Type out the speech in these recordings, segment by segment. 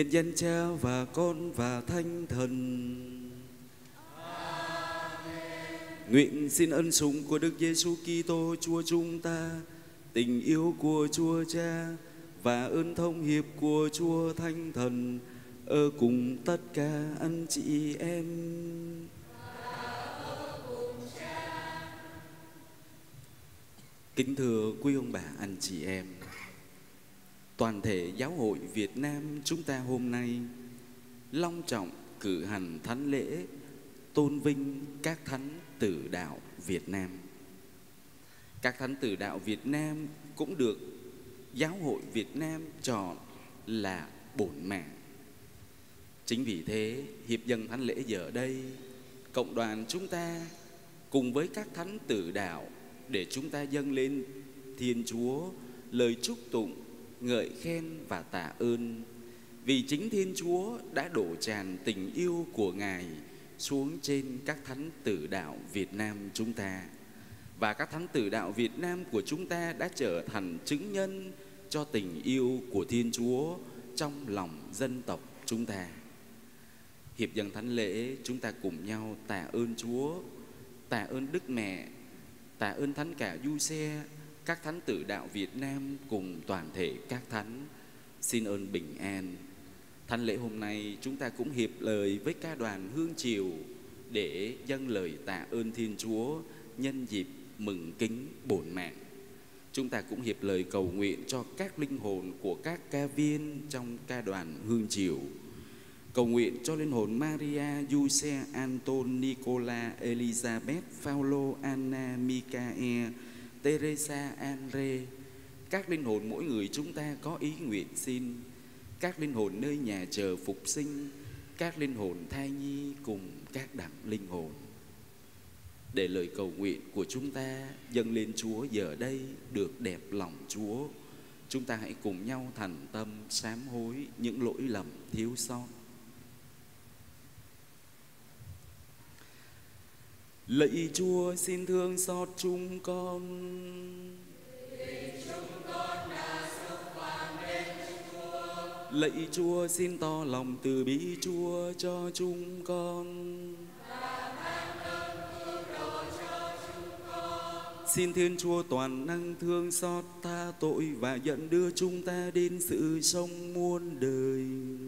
nhân danh Cha và Con và Thánh Thần. Nguyện xin ân sủng của Đức Giêsu Kitô Chúa chúng ta, tình yêu của Chúa Cha và ơn thông hiệp của Chúa Thánh Thần ở cùng tất cả anh chị em. Kính thưa quý ông bà anh chị em, toàn thể giáo hội Việt Nam chúng ta hôm nay long trọng cử hành thánh lễ tôn vinh các thánh tử đạo Việt Nam. Các thánh tử đạo Việt Nam cũng được giáo hội Việt Nam chọn là bổn mạng. Chính vì thế, hiệp dâng thánh lễ giờ đây, cộng đoàn chúng ta cùng với các thánh tử đạo để chúng ta dâng lên Thiên Chúa lời chúc tụng, ngợi khen và tạ ơn, vì chính Thiên Chúa đã đổ tràn tình yêu của Ngài xuống trên các thánh tử đạo Việt Nam chúng ta. Và các thánh tử đạo Việt Nam của chúng ta đã trở thành chứng nhân cho tình yêu của Thiên Chúa trong lòng dân tộc chúng ta. Hiệp dâng thánh lễ, chúng ta cùng nhau tạ ơn Chúa, tạ ơn Đức Mẹ, tạ ơn Thánh Cả Giuse, các thánh tử đạo Việt Nam cùng toàn thể các thánh. Xin ơn bình an. Thánh lễ hôm nay chúng ta cũng hiệp lời với ca đoàn Hương Triều để dâng lời tạ ơn Thiên Chúa nhân dịp mừng kính bổn mạng. Chúng ta cũng hiệp lời cầu nguyện cho các linh hồn của các ca viên trong ca đoàn Hương Triều. Cầu nguyện cho linh hồn Maria, Giuse, Anton, Nicola, Elizabeth, Paulo, Anna, Micae, Teresa, Andre. Các linh hồn mỗi người chúng ta có ý nguyện xin. Các linh hồn nơi nhà chờ phục sinh, các linh hồn thai nhi cùng các đẳng linh hồn. Để lời cầu nguyện của chúng ta dâng lên Chúa giờ đây được đẹp lòng Chúa, chúng ta hãy cùng nhau thành tâm sám hối những lỗi lầm thiếu sót. Lạy Chúa, xin thương xót chúng con. Lạy Chúa, xin tỏ lòng từ bi Chúa cho chúng con. Xin Thiên Chúa toàn năng thương xót tha tội và dẫn đưa chúng ta đến sự sống muôn đời.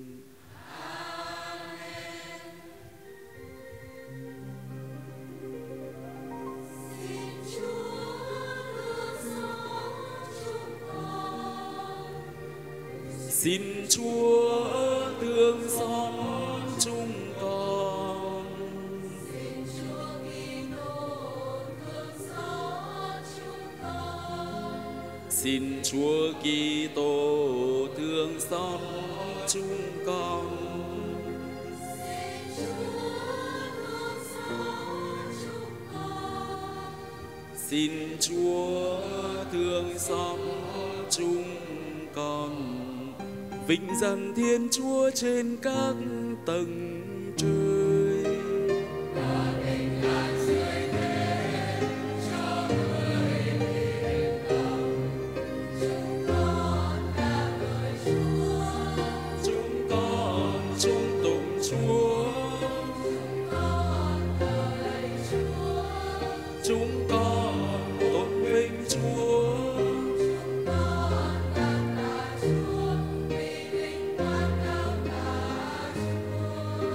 Xin Chúa thương xót chúng con. Xin Chúa Kitô thương xót chúng con. Xin Chúa Kitô thương xót chúng con. Xin Chúa thương xót chúng con. Xin Chúa thương xót chúng con. Vinh danh Thiên Chúa trên các tầng trời. Và bình an dưới thế cho người đi đến lòng. Chúng con ca ngợi Chúa. Chúng con chung tụng Chúa. Chúng con thờ lạy Chúa. Chúng con tôn vinh Chúa. Chúng con cảm tạ Chúa vì vinh quang cao cả Chúa.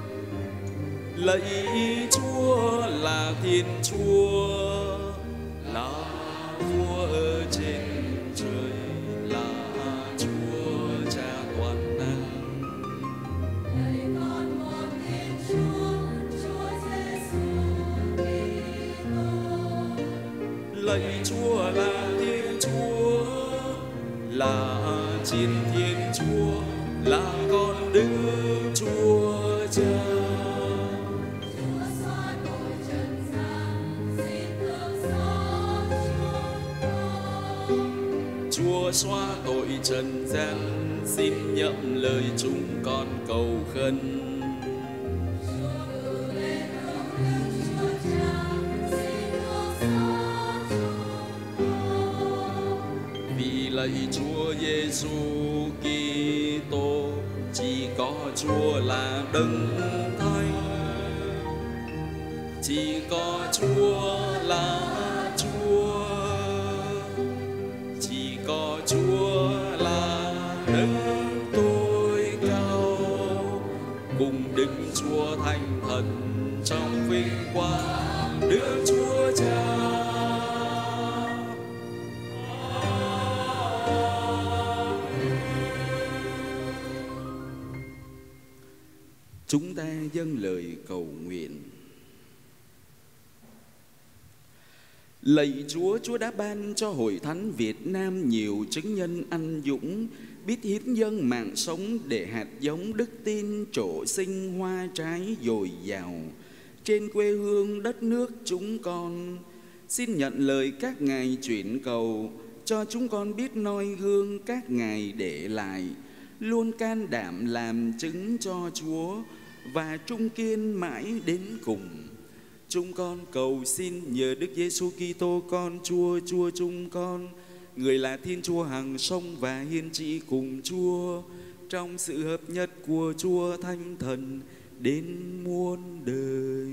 Lạy Chúa là Thiên Chúa, là vua ở trên trời, là Chúa Cha toàn năng. Lạy con một Thiên Chúa, Chúa Giêsu Kitô. Lạy Chúa là Thiên Chúa, là Chiến Thiên Chúa, là con Đức Chúa Cha. Chúa xóa tội trần gian, xin thương xót chúng con. Chúa xóa tội trần gian, xin nhậm lời chúng con cầu khấn. Chúa cử lên hướng Đức Chúa Cha, xin thương xót chúng con. Vì lạy Chúa Giêsu Kitô, chỉ Chúa là đấng thánh, chỉ có Chúa là Chúa, chỉ có Chúa là đấng tối cao, cùng Đức Chúa Thánh Thần trong vinh quang Đức Chúa Cha. Chúng ta dâng lời cầu nguyện. Lạy Chúa, Chúa đã ban cho Hội Thánh Việt Nam nhiều chứng nhân anh dũng, biết hiến dâng mạng sống để hạt giống đức tin trổ sinh hoa trái dồi dào trên quê hương đất nước chúng con. Xin nhận lời các ngài chuyển cầu cho chúng con biết noi gương các ngài để lại, luôn can đảm làm chứng cho Chúa và trung kiên mãi đến cùng. Chúng con cầu xin nhờ Đức Giêsu Kitô con Chúa, Chúa chúng con, người là Thiên Chúa hằng sống và hiên trị cùng Chúa, trong sự hợp nhất của Chúa Thánh Thần đến muôn đời.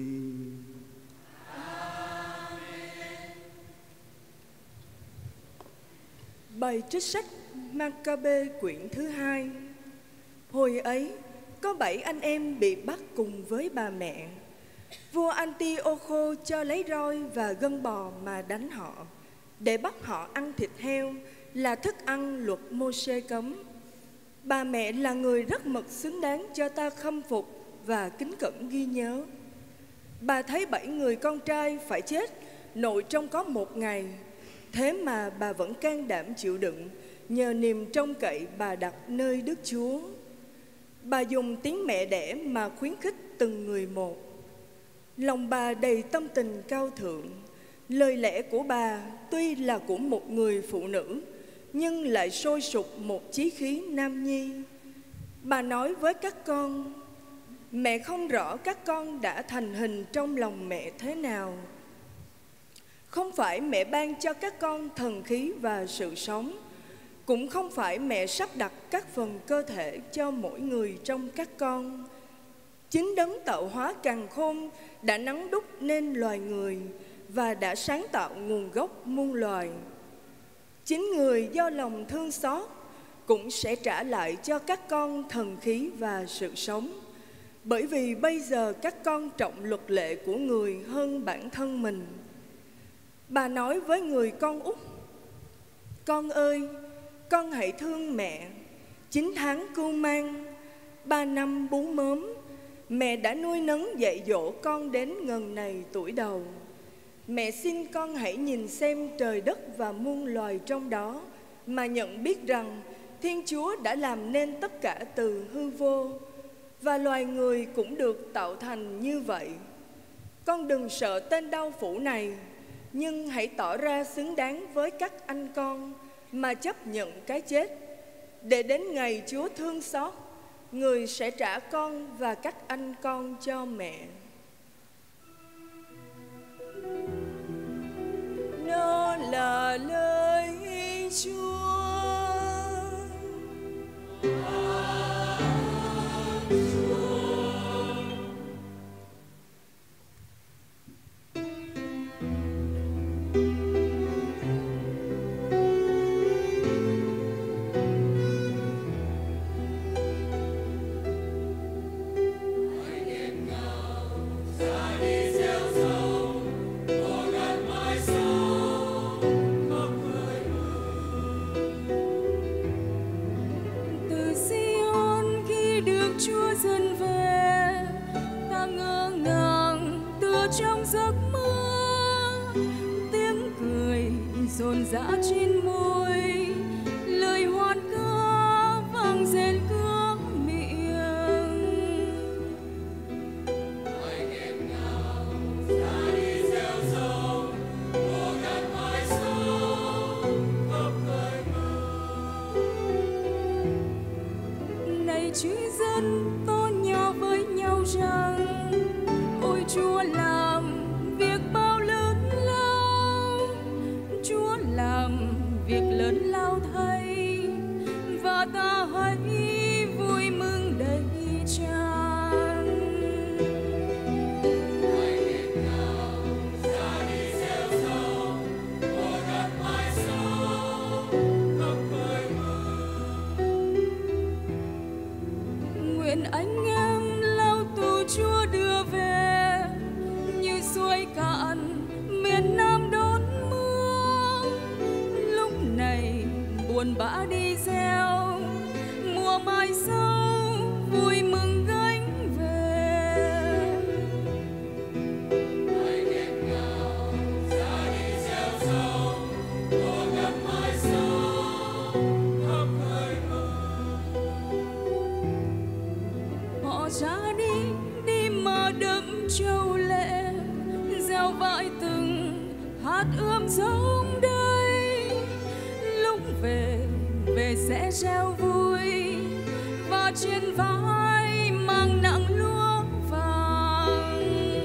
Bài trích sách Ma-ca-bê quyển thứ 2. Hồi ấy, có 7 anh em bị bắt cùng với bà mẹ. Vua Antioco cho lấy roi và gân bò mà đánh họ, để bắt họ ăn thịt heo là thức ăn luật Mô-sê cấm. Bà mẹ là người rất mực xứng đáng cho ta khâm phục và kính cẩn ghi nhớ. Bà thấy 7 người con trai phải chết nội trong có 1 ngày, thế mà bà vẫn can đảm chịu đựng nhờ niềm trông cậy bà đặt nơi Đức Chúa. Bà dùng tiếng mẹ đẻ mà khuyến khích từng người một. Lòng bà đầy tâm tình cao thượng. Lời lẽ của bà tuy là của một người phụ nữ, nhưng lại sôi sục một chí khí nam nhi. Bà nói với các con: mẹ không rõ các con đã thành hình trong lòng mẹ thế nào. Không phải mẹ ban cho các con thần khí và sự sống, cũng không phải mẹ sắp đặt các phần cơ thể cho mỗi người trong các con. Chính đấng tạo hóa càn khôn đã nắn đúc nên loài người và đã sáng tạo nguồn gốc muôn loài. Chính người do lòng thương xót cũng sẽ trả lại cho các con thần khí và sự sống. Bởi vì bây giờ các con trọng luật lệ của người hơn bản thân mình. Bà nói với người con út: con ơi, con hãy thương mẹ. 9 tháng cưu mang, 3 năm bú mớm, mẹ đã nuôi nấng dạy dỗ con đến ngần này tuổi đầu. Mẹ xin con hãy nhìn xem trời đất và muôn loài trong đó, mà nhận biết rằng Thiên Chúa đã làm nên tất cả từ hư vô, và loài người cũng được tạo thành như vậy. Con đừng sợ tên đao phủ này, nhưng hãy tỏ ra xứng đáng với các anh con mà chấp nhận cái chết, để đến ngày Chúa thương xót, người sẽ trả con và các anh con cho mẹ. Nó là lời Chúa. rộn rã trên môi, lời hoan ca vang rền cướp miệng. Ai nghẹn ngào ra đi gieo dấu, mùa gần mai sau khắp cõi mơ. Này chúa dân tôn nhau với nhau rằng, ôi Chúa làm việc bao lớn lao, Chúa làm việc lớn bỏ ra đi, đi mà đấng trâu lệ, gieo vãi từng hạt ươm giống đây. Lúc về sẽ reo vui, và trên vai mang nặng lúa vàng.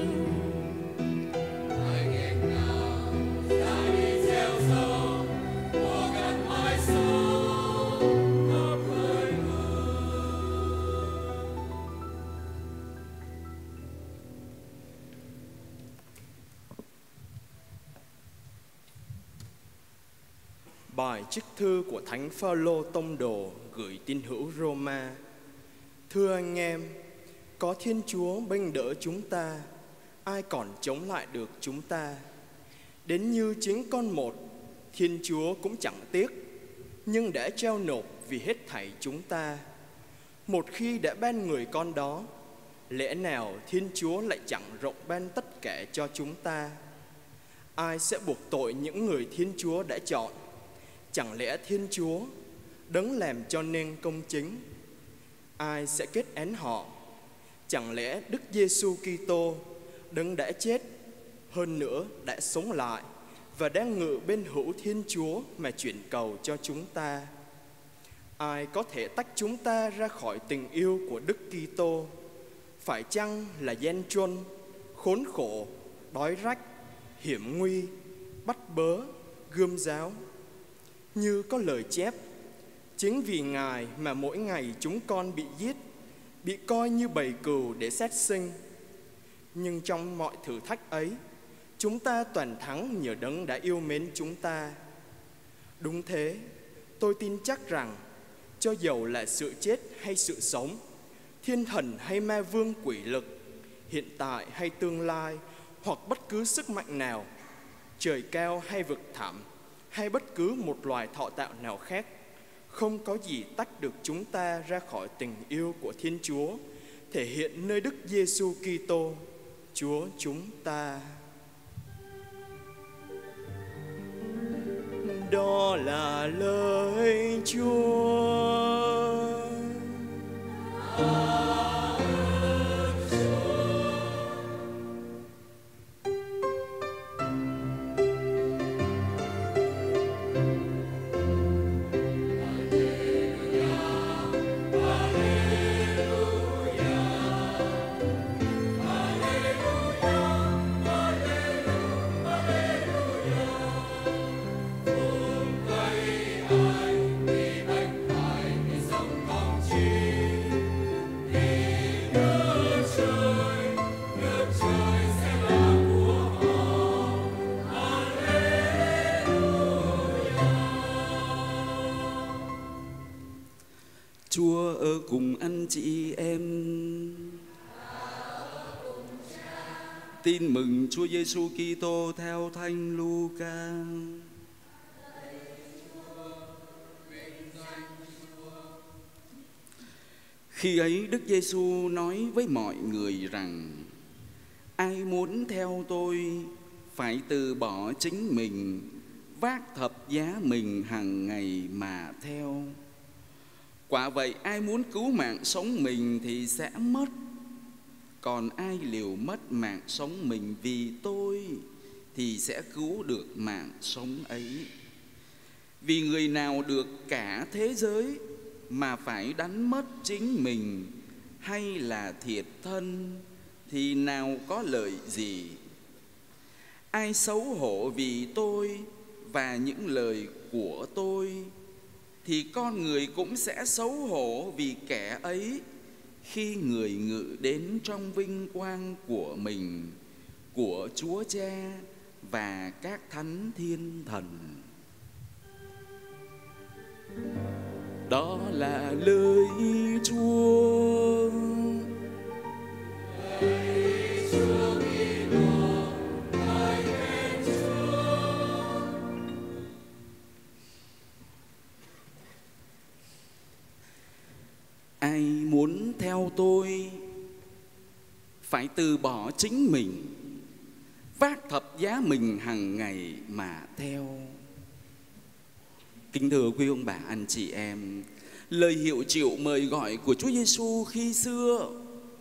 Bài trích thư của Thánh Phaolô Tông đồ gửi tín hữu Roma. Thưa anh em, có Thiên Chúa bênh đỡ chúng ta, ai còn chống lại được chúng ta? Đến như chính con một, Thiên Chúa cũng chẳng tiếc, nhưng đã treo nộp vì hết thảy chúng ta. Một khi đã ban người con đó, lẽ nào Thiên Chúa lại chẳng rộng ban tất cả cho chúng ta? Ai sẽ buộc tội những người Thiên Chúa đã chọn? Chẳng lẽ Thiên Chúa đấng làm cho nên công chính? Ai sẽ kết án họ? Chẳng lẽ Đức Giêsu Kitô đấng đã chết, hơn nữa đã sống lại và đang ngự bên hữu Thiên Chúa mà chuyển cầu cho chúng ta? Ai có thể tách chúng ta ra khỏi tình yêu của Đức Kitô? Phải chăng là gian truân, khốn khổ, đói rách, hiểm nguy, bắt bớ, gươm giáo? Như có lời chép, chính vì Ngài mà mỗi ngày chúng con bị giết, bị coi như bầy cừu để sát sinh. Nhưng trong mọi thử thách ấy, chúng ta toàn thắng nhờ đấng đã yêu mến chúng ta. Đúng thế, tôi tin chắc rằng cho dầu là sự chết hay sự sống, thiên thần hay ma vương quỷ lực, hiện tại hay tương lai, hoặc bất cứ sức mạnh nào, trời cao hay vực thẳm, hay bất cứ một loài thọ tạo nào khác, không có gì tách được chúng ta ra khỏi tình yêu của Thiên Chúa, thể hiện nơi Đức Giêsu Kitô, Chúa chúng ta. Đó là lời Chúa. Chúa ở cùng anh chị em. Tin mừng Chúa Giêsu Kitô theo Thánh Luca. Khi ấy Đức Giêsu nói với mọi người rằng: ai muốn theo tôi phải từ bỏ chính mình, vác thập giá mình hàng ngày mà theo. Quả vậy, ai muốn cứu mạng sống mình thì sẽ mất, còn ai liều mất mạng sống mình vì tôi thì sẽ cứu được mạng sống ấy. Vì người nào được cả thế giới mà phải đánh mất chính mình hay là thiệt thân thì nào có lợi gì? Ai xấu hổ vì tôi và những lời của tôi thì con người cũng sẽ xấu hổ vì kẻ ấy khi người ngự đến trong vinh quang của mình, của Chúa Cha và các thánh thiên thần. Đó là lời Chúa. Ai muốn theo tôi phải từ bỏ chính mình, vác thập giá mình hàng ngày mà theo. Kính thưa quý ông bà anh chị em, lời hiệu triệu mời gọi của Chúa Giêsu khi xưa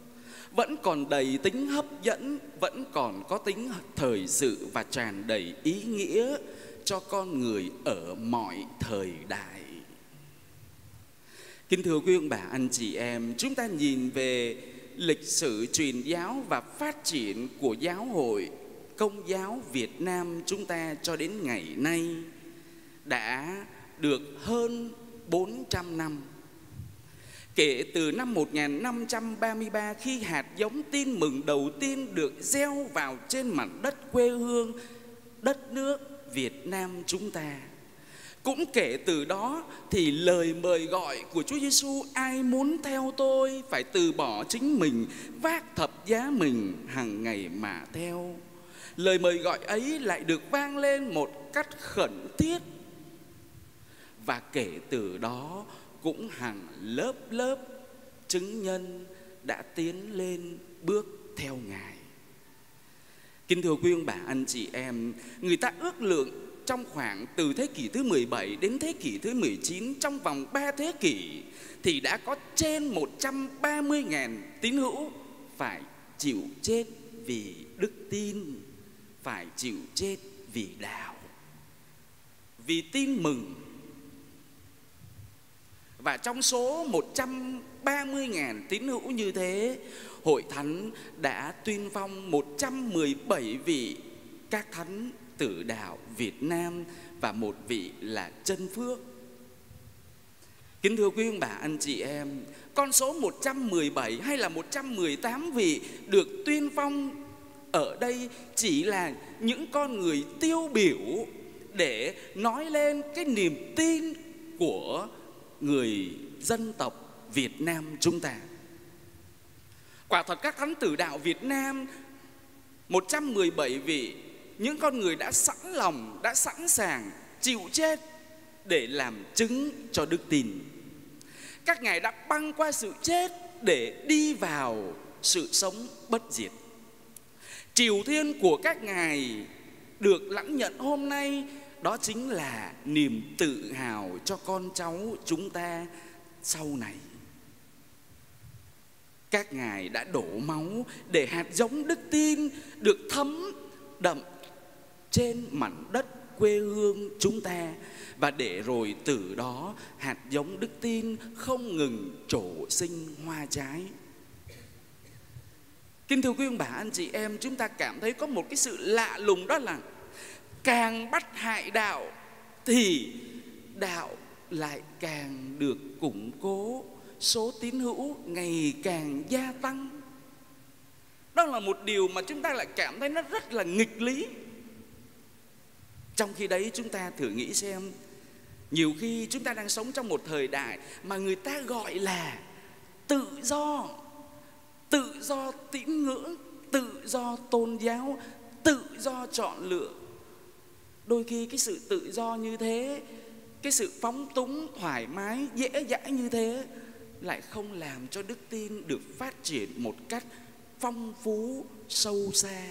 vẫn còn đầy tính hấp dẫn, vẫn còn có tính thời sự và tràn đầy ý nghĩa cho con người ở mọi thời đại. Kính thưa quý ông bà, anh chị em, chúng ta nhìn về lịch sử truyền giáo và phát triển của giáo hội Công giáo Việt Nam chúng ta cho đến ngày nay đã được hơn 400 năm. Kể từ năm 1533, khi hạt giống tin mừng đầu tiên được gieo vào trên mảnh đất quê hương, đất nước Việt Nam chúng ta. Cũng kể từ đó thì lời mời gọi của Chúa Giêsu: ai muốn theo tôi phải từ bỏ chính mình, vác thập giá mình hàng ngày mà theo. Lời mời gọi ấy lại được vang lên một cách khẩn thiết. Và kể từ đó cũng hàng lớp lớp chứng nhân đã tiến lên bước theo Ngài. Kính thưa quý ông bà, anh chị em, người ta ước lượng trong khoảng từ thế kỷ thứ 17 đến thế kỷ thứ 19, trong vòng 3 thế kỷ thì đã có trên 130.000 tín hữu phải chịu chết vì đức tin, phải chịu chết vì đạo, vì tin mừng. Và trong số 130.000 tín hữu như thế, Hội Thánh đã tuyên phong 117 vị các thánh tử đạo Việt Nam và một vị là Chân Phước. Kính thưa quý ông bà, anh chị em, con số 117 hay là 118 vị được tuyên phong ở đây chỉ là những con người tiêu biểu để nói lên cái niềm tin của người dân tộc Việt Nam chúng ta. Quả thật các thánh tử đạo Việt Nam 117 vị, những con người đã sẵn lòng, đã sẵn sàng chịu chết để làm chứng cho đức tin. Các ngài đã băng qua sự chết để đi vào sự sống bất diệt. Triều thiên của các ngài được lãnh nhận hôm nay, đó chính là niềm tự hào cho con cháu chúng ta sau này. Các ngài đã đổ máu để hạt giống đức tin được thấm đậm trên mảnh đất quê hương chúng ta, và để rồi từ đó hạt giống đức tin không ngừng trổ sinh hoa trái. Kính thưa quý ông bà, anh chị em, chúng ta cảm thấy có một cái sự lạ lùng, đó là càng bắt hại đạo thì đạo lại càng được củng cố, số tín hữu ngày càng gia tăng. Đó là một điều mà chúng ta lại cảm thấy nó rất là nghịch lý. Trong khi đấy chúng ta thử nghĩ xem, nhiều khi chúng ta đang sống trong một thời đại mà người ta gọi là tự do tín ngưỡng, tự do tôn giáo, tự do chọn lựa. Đôi khi cái sự tự do như thế, cái sự phóng túng, thoải mái, dễ dãi như thế lại không làm cho đức tin được phát triển một cách phong phú, sâu xa.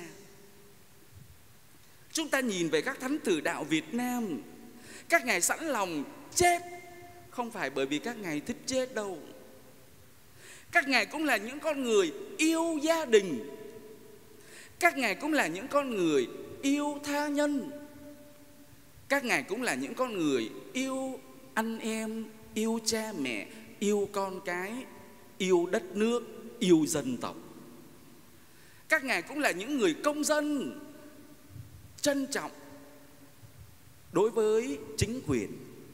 Chúng ta nhìn về các thánh tử đạo Việt Nam, các ngài sẵn lòng chết không phải bởi vì các ngài thích chết đâu. Các ngài cũng là những con người yêu gia đình. Các ngài cũng là những con người yêu tha nhân. Các ngài cũng là những con người yêu anh em, yêu cha mẹ, yêu con cái, yêu đất nước, yêu dân tộc. Các ngài cũng là những người công dân trân trọng đối với chính quyền.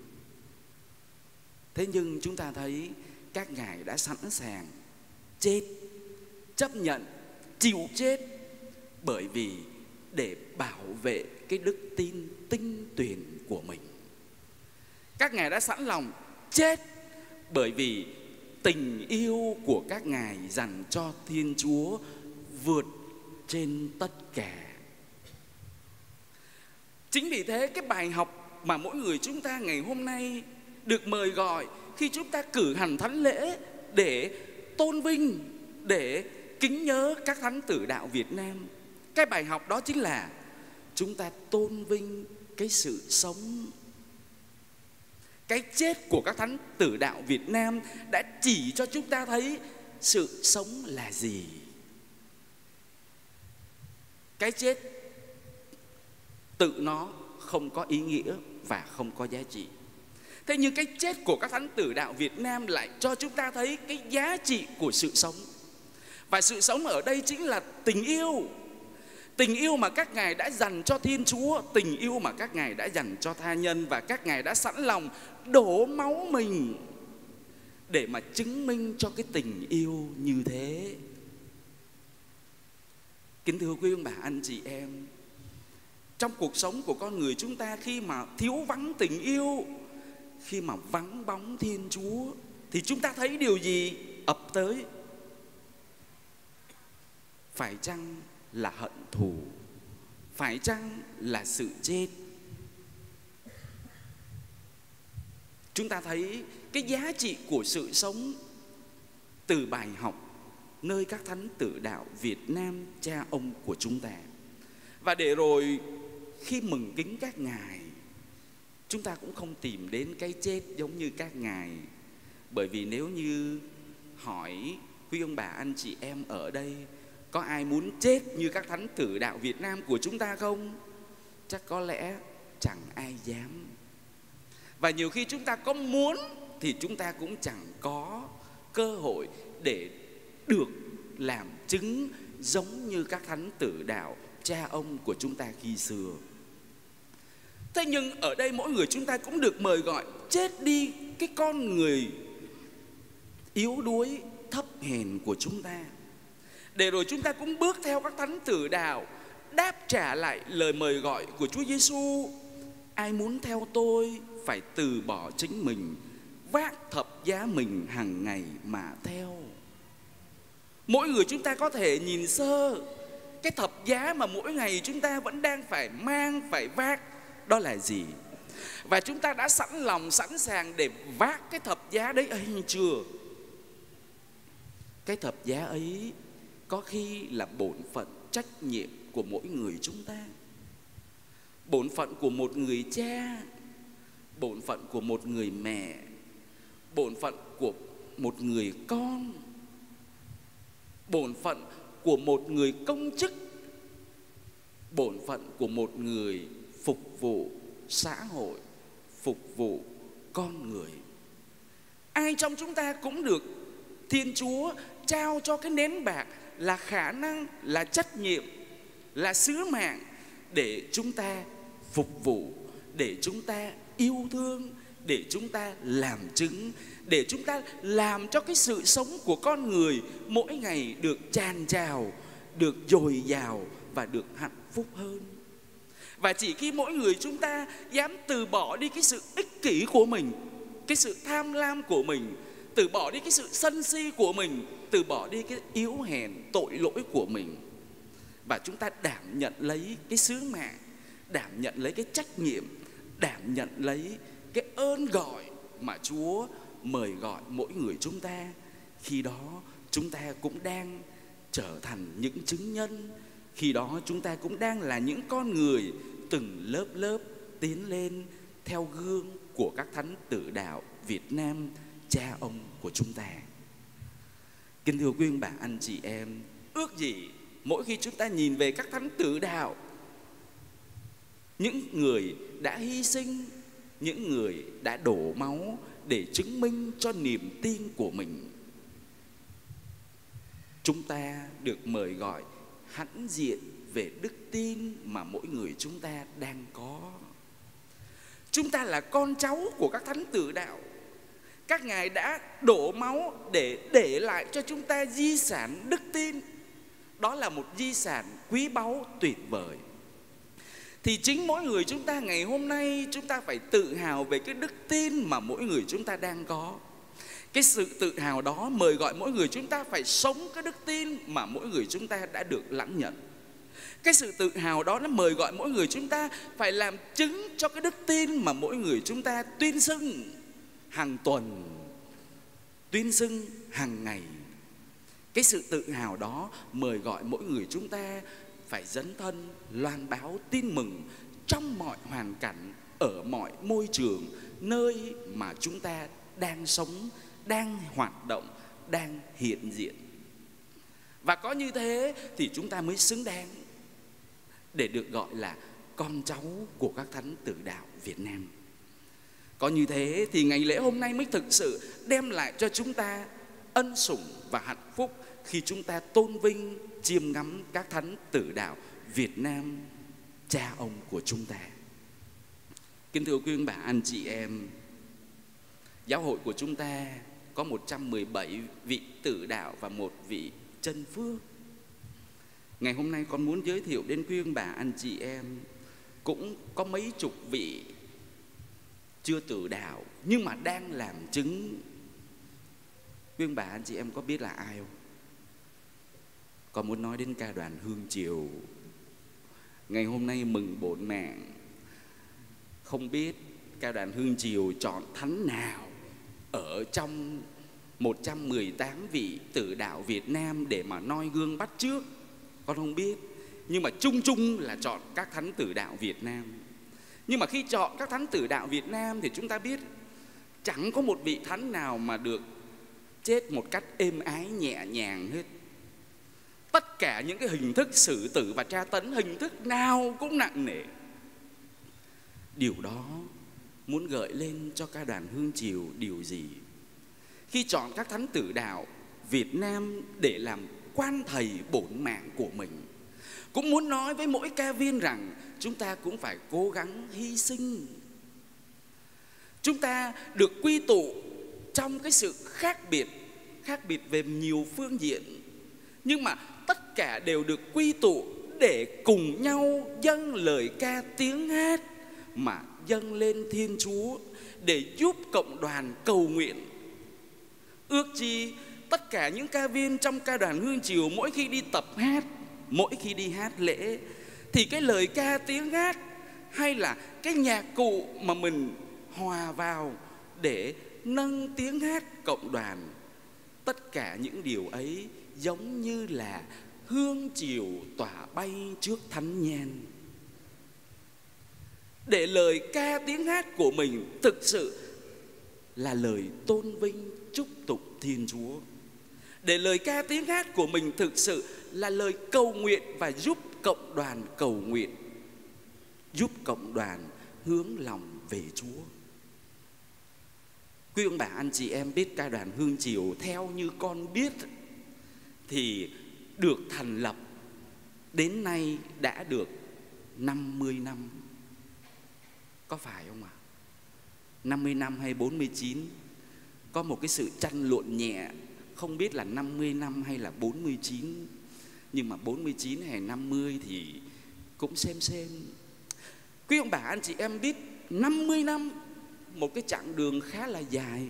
Thế nhưng chúng ta thấy các ngài đã sẵn sàng chết, chấp nhận chịu chết, bởi vì để bảo vệ cái đức tin tinh tuyền của mình. Các ngài đã sẵn lòng chết bởi vì tình yêu của các ngài dành cho Thiên Chúa vượt trên tất cả. Chính vì thế cái bài học mà mỗi người chúng ta ngày hôm nay được mời gọi khi chúng ta cử hành thánh lễ để tôn vinh, để kính nhớ các thánh tử đạo Việt Nam, cái bài học đó chính là chúng ta tôn vinh cái sự sống. Cái chết của các thánh tử đạo Việt Nam đã chỉ cho chúng ta thấy sự sống là gì. Cái chết tự nó không có ý nghĩa và không có giá trị. Thế nhưng cái chết của các thánh tử đạo Việt Nam lại cho chúng ta thấy cái giá trị của sự sống. Và sự sống ở đây chính là tình yêu. Tình yêu mà các ngài đã dành cho Thiên Chúa, tình yêu mà các ngài đã dành cho tha nhân, và các ngài đã sẵn lòng đổ máu mình để mà chứng minh cho cái tình yêu như thế. Kính thưa quý ông bà anh chị em, trong cuộc sống của con người chúng ta, khi mà thiếu vắng tình yêu, khi mà vắng bóng Thiên Chúa, thì chúng ta thấy điều gì ập tới? Phải chăng là hận thù? Phải chăng là sự chết? Chúng ta thấy cái giá trị của sự sống từ bài học nơi các thánh tử đạo Việt Nam cha ông của chúng ta. Và để rồi khi mừng kính các ngài, chúng ta cũng không tìm đến cái chết giống như các ngài. Bởi vì nếu như hỏi quý ông bà anh chị em ở đây, có ai muốn chết như các thánh tử đạo Việt Nam của chúng ta không? Chắc có lẽ chẳng ai dám. Và nhiều khi chúng ta có muốn thì chúng ta cũng chẳng có cơ hội để được làm chứng giống như các thánh tử đạo cha ông của chúng ta khi xưa. Thế nhưng ở đây mỗi người chúng ta cũng được mời gọi chết đi cái con người yếu đuối, thấp hèn của chúng ta, để rồi chúng ta cũng bước theo các thánh tử đạo, đáp trả lại lời mời gọi của Chúa Giêsu: ai muốn theo tôi phải từ bỏ chính mình, vác thập giá mình hàng ngày mà theo. Mỗi người chúng ta có thể nhìn sơ cái thập giá mà mỗi ngày chúng ta vẫn đang phải mang, phải vác, đó là gì? Và chúng ta đã sẵn lòng, sẵn sàng để vác cái thập giá đấy hay chưa? Cái thập giá ấy có khi là bổn phận, trách nhiệm của mỗi người chúng ta. Bổn phận của một người cha, bổn phận của một người mẹ, bổn phận của một người con, bổn phận của một người công chức, bổn phận của một người phục vụ xã hội, phục vụ con người. Ai trong chúng ta cũng được Thiên Chúa trao cho cái nén bạc là khả năng, là trách nhiệm, là sứ mạng để chúng ta phục vụ, để chúng ta yêu thương, để chúng ta làm chứng, để chúng ta làm cho cái sự sống của con người mỗi ngày được tràn trào, được dồi dào và được hạnh phúc hơn. Và chỉ khi mỗi người chúng ta dám từ bỏ đi cái sự ích kỷ của mình, cái sự tham lam của mình, từ bỏ đi cái sự sân si của mình, từ bỏ đi cái yếu hèn tội lỗi của mình, và chúng ta đảm nhận lấy cái sứ mạng, đảm nhận lấy cái trách nhiệm, đảm nhận lấy cái ơn gọi mà Chúa mời gọi mỗi người chúng ta, khi đó chúng ta cũng đang trở thành những chứng nhân. Khi đó chúng ta cũng đang là những con người từng lớp lớp tiến lên theo gương của các thánh tử đạo Việt Nam cha ông của chúng ta. Kính thưa quý ông bà anh chị em, ước gì mỗi khi chúng ta nhìn về các thánh tử đạo, những người đã hy sinh, những người đã đổ máu để chứng minh cho niềm tin của mình, chúng ta được mời gọi hãnh diện về đức tin mà mỗi người chúng ta đang có. Chúng ta là con cháu của các thánh tử đạo. Các ngài đã đổ máu để lại cho chúng ta di sản đức tin. Đó là một di sản quý báu tuyệt vời. Thì chính mỗi người chúng ta ngày hôm nay, chúng ta phải tự hào về cái đức tin mà mỗi người chúng ta đang có. Cái sự tự hào đó mời gọi mỗi người chúng ta phải sống cái đức tin mà mỗi người chúng ta đã được lãnh nhận. Cái sự tự hào đó nó mời gọi mỗi người chúng ta phải làm chứng cho cái đức tin mà mỗi người chúng ta tuyên xưng hàng tuần, tuyên xưng hàng ngày. Cái sự tự hào đó mời gọi mỗi người chúng ta phải dấn thân loan báo tin mừng trong mọi hoàn cảnh, ở mọi môi trường, nơi mà chúng ta đang sống, đang hoạt động, đang hiện diện. Và có như thế thì chúng ta mới xứng đáng. để được gọi là con cháu của các thánh tử đạo Việt Nam. Có như thế thì ngày lễ hôm nay mới thực sự đem lại cho chúng ta ân sủng và hạnh phúc khi chúng ta tôn vinh, chiêm ngắm các thánh tử đạo Việt Nam, cha ông của chúng ta. Kính thưa quý ông bà, anh chị em, giáo hội của chúng ta có 117 vị tử đạo và 1 vị chân phước. Ngày hôm nay con muốn giới thiệu đến quý ông bà, anh chị em, cũng có mấy chục vị chưa tử đạo nhưng mà đang làm chứng. Quý ông bà, anh chị em có biết là ai không? Con muốn nói đến ca đoàn Hương Triều. Ngày hôm nay mừng bổn mạng, không biết ca đoàn Hương Triều chọn thánh nào ở trong 118 vị tử đạo Việt Nam để mà noi gương bắt chước. Con không biết, nhưng mà chung chung là chọn các thánh tử đạo Việt Nam. Nhưng mà khi chọn các thánh tử đạo Việt Nam thì chúng ta biết chẳng có một vị thánh nào mà được chết một cách êm ái nhẹ nhàng hết. Tất cả những cái hình thức xử tử và tra tấn, hình thức nào cũng nặng nề. Điều đó muốn gợi lên cho ca đoàn Hương Triều điều gì? Khi chọn các thánh tử đạo Việt Nam để làm quan thầy bổn mạng của mình, cũng muốn nói với mỗi ca viên rằng chúng ta cũng phải cố gắng hy sinh. Chúng ta được quy tụ trong cái sự khác biệt về nhiều phương diện, nhưng mà tất cả đều được quy tụ để cùng nhau dâng lời ca tiếng hát mà dâng lên Thiên Chúa, để giúp cộng đoàn cầu nguyện. Ước chi tất cả những ca viên trong ca đoàn Hương Triều mỗi khi đi tập hát, mỗi khi đi hát lễ, thì cái lời ca tiếng hát hay là cái nhạc cụ mà mình hòa vào để nâng tiếng hát cộng đoàn, tất cả những điều ấy giống như là hương triều tỏa bay trước thánh nhang. Để lời ca tiếng hát của mình thực sự là lời tôn vinh chúc tụng Thiên Chúa. Để lời ca tiếng hát của mình thực sự là lời cầu nguyện và giúp cộng đoàn cầu nguyện, giúp cộng đoàn hướng lòng về Chúa. Quý ông bà, anh chị em biết ca đoàn Hương Triều theo như con biết thì được thành lập đến nay đã được 50 năm. Có phải không ạ? 50 năm hay 49? Có một cái sự tranh luận nhẹ, không biết là 50 năm hay là 49. Nhưng mà 49 hay 50 thì cũng xem. Quý ông bà, anh chị em biết 50 năm, một cái chặng đường khá là dài.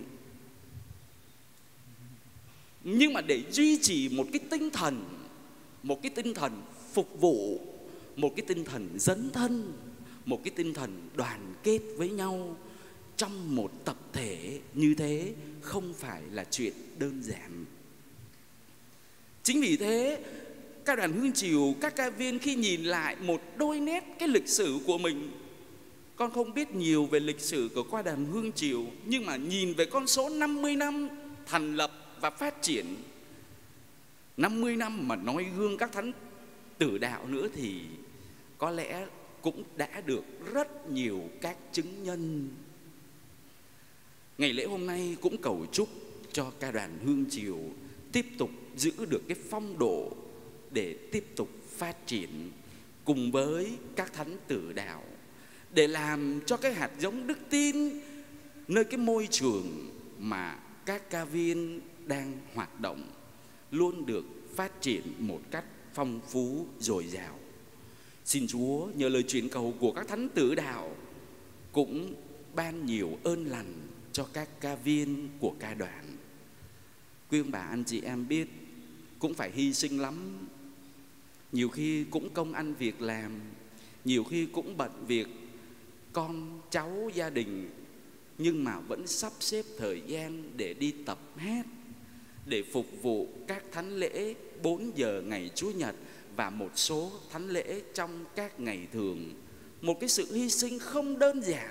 Nhưng mà để duy trì một cái tinh thần phục vụ, một cái tinh thần dấn thân, một cái tinh thần đoàn kết với nhau trong một tập thể như thế không phải là chuyện đơn giản. Chính vì thế ca đoàn Hương Triều, các ca viên khi nhìn lại một đôi nét cái lịch sử của mình, con không biết nhiều về lịch sử của ca đoàn Hương Triều, nhưng mà nhìn về con số 50 năm thành lập và phát triển, 50 năm mà noi gương các thánh tử đạo nữa thì có lẽ cũng đã được rất nhiều các chứng nhân. Ngày lễ hôm nay cũng cầu chúc cho ca đoàn Hương Triều tiếp tục giữ được cái phong độ để tiếp tục phát triển cùng với các thánh tử đạo, để làm cho cái hạt giống đức tin nơi cái môi trường mà các ca viên đang hoạt động luôn được phát triển một cách phong phú dồi dào. Xin Chúa nhờ lời truyền cầu của các thánh tử đạo cũng ban nhiều ơn lành cho các ca viên của ca đoàn. Quý ông bà, anh chị em biết cũng phải hy sinh lắm. Nhiều khi cũng công ăn việc làm, nhiều khi cũng bận việc con cháu gia đình, nhưng mà vẫn sắp xếp thời gian để đi tập hát, để phục vụ các thánh lễ 4 giờ ngày Chúa Nhật và một số thánh lễ trong các ngày thường. Một cái sự hy sinh không đơn giản,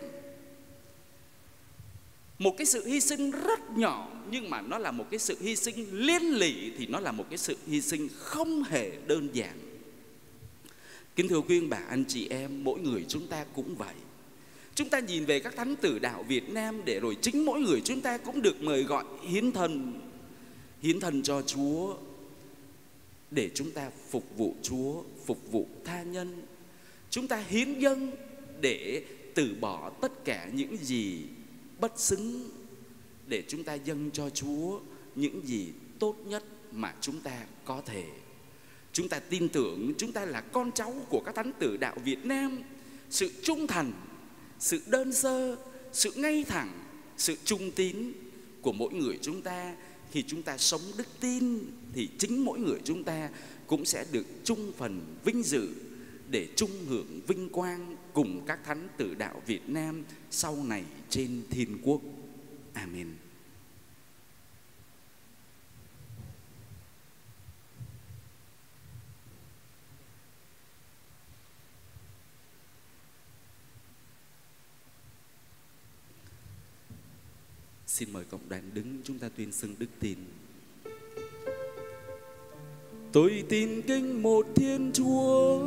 một cái sự hy sinh rất nhỏ, nhưng mà nó là một cái sự hy sinh liên lỉ, thì nó là một cái sự hy sinh không hề đơn giản. Kính thưa quý ông bà, anh chị em, mỗi người chúng ta cũng vậy. Chúng ta nhìn về các thánh tử đạo Việt Nam để rồi chính mỗi người chúng ta cũng được mời gọi hiến thân cho Chúa, để chúng ta phục vụ Chúa, phục vụ tha nhân. Chúng ta hiến dâng để từ bỏ tất cả những gì bất xứng, để chúng ta dâng cho Chúa những gì tốt nhất mà chúng ta có thể. Chúng ta tin tưởng chúng ta là con cháu của các thánh tử đạo Việt Nam. Sự trung thành, sự đơn sơ, sự ngay thẳng, sự trung tín của mỗi người chúng ta, khi chúng ta sống đức tin thì chính mỗi người chúng ta cũng sẽ được chung phần vinh dự để chung hưởng vinh quang cùng các thánh tử đạo Việt Nam sau này trên thiên quốc. Amen. Xin mời cộng đoàn đứng, chúng ta tuyên xưng đức tin. Tôi tin kính một Thiên Chúa,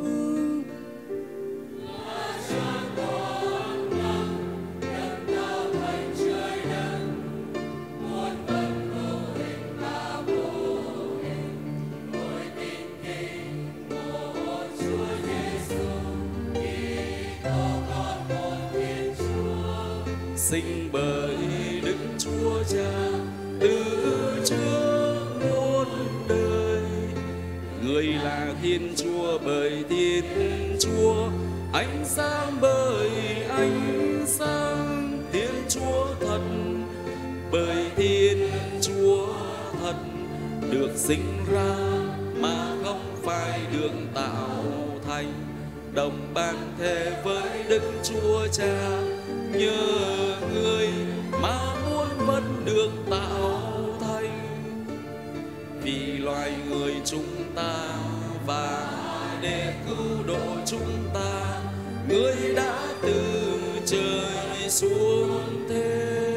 sinh bởi Đức Chúa Cha từ trước muôn đời. Người là Thiên Chúa bởi Thiên Chúa, ánh sáng bởi ánh sáng. Thiên Chúa thật bởi Thiên Chúa thật, được sinh ra mà không phải được tạo thành, đồng ban thề với Đức Chúa Cha. Nhờ người mà muôn vật được tạo thành, vì loài người chúng ta và để cứu độ chúng ta, người đã từ trời xuống thế.